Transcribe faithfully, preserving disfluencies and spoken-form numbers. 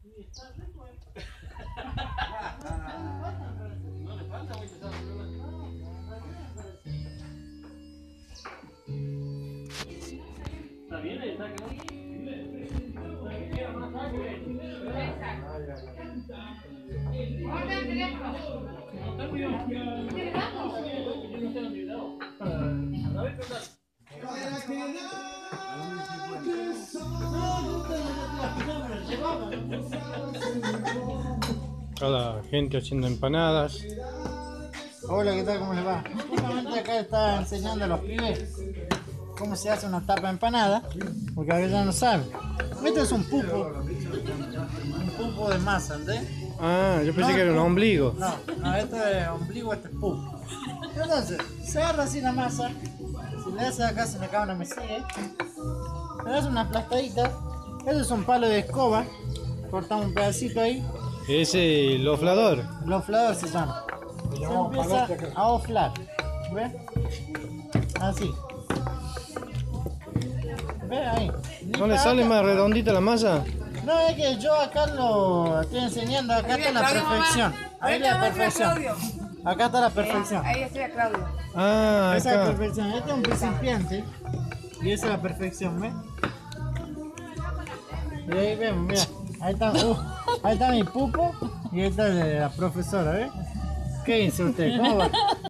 No le falta mucho, ¿sabes? Está bien, ahí está, ¿no? Acá la gente haciendo empanadas. Hola, ¿qué tal? ¿Cómo les va? Justamente acá estaba enseñando a los pibes cómo se hace una tapa de empanada, porque a veces no saben. Este es un pupo, un pupo de masa, ¿entendés? Ah, yo pensé No, que era un no. ombligo. No, no, este es ombligo, este es pupo. Entonces, se agarra así la masa, si le haces acá se me cae una mesilla, le das una aplastadita, eso es un palo de escoba, cortamos un pedacito ahí, Ese el oflador. el oflador se llama. Se empieza a oflar, ¿ves? Así. ¿Ves ahí? ¿No le sale más redondita la masa? No, es que yo acá lo estoy enseñando, acá está la perfección. Ahí la perfección. Acá está la perfección. Ahí estoy a Claudio. Ah, Esa es la acá. perfección. Este es un principiante. Y esa es la perfección, ¿ves? Y ahí vemos, mira. Ahí está, uh, ahí está mi pupo y esta es de la profesora, ¿ves? ¿Qué dice usted? ¿Cómo va?